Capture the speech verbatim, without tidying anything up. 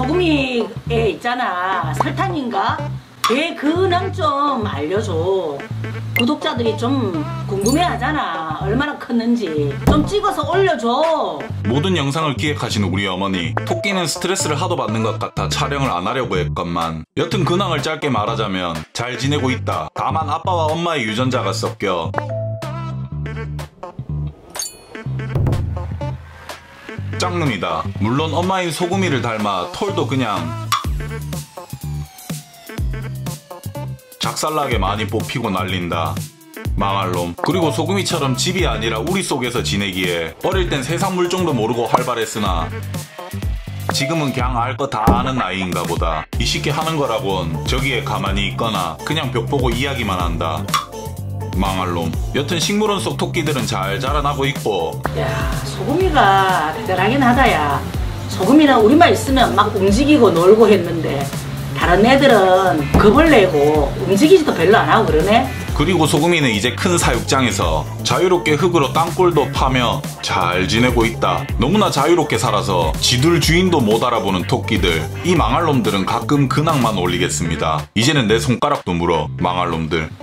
소금이에 있잖아 설탕인가? 배 근황 좀 알려줘. 구독자들이 좀 궁금해하잖아. 얼마나 컸는지 좀 찍어서 올려줘. 모든 영상을 기획하신 우리 어머니, 토끼는 스트레스를 하도 받는 것 같아 촬영을 안 하려고 했건만 여튼 근황을 짧게 말하자면 잘 지내고 있다. 다만 아빠와 엄마의 유전자가 섞여 짝눈이다. 물론 엄마인 소금이를 닮아 털도 그냥 작살나게 많이 뽑히고 날린다. 망할 놈. 그리고 소금이처럼 집이 아니라 우리 속에서 지내기에 어릴 땐 세상 물정도 모르고 활발했으나 지금은 그냥 알 거 다 아는 나이인가 보다. 이십게 하는 거라곤 저기에 가만히 있거나 그냥 벽 보고 이야기만 한다. 망할 놈. 여튼 식물원 속 토끼들은 잘 자라나고 있고. 야, 소금이가 대단하긴 하다. 야, 소금이는 우리만 있으면 막 움직이고 놀고 했는데 다른 애들은 겁을 내고 움직이지도 별로 안 하고 그러네. 그리고 소금이는 이제 큰 사육장에서 자유롭게 흙으로 땅굴도 파며 잘 지내고 있다. 너무나 자유롭게 살아서 지들 주인도 못 알아보는 토끼들. 이 망할 놈들은 가끔 근황만 올리겠습니다. 이제는 내 손가락도 물어. 망할 놈들.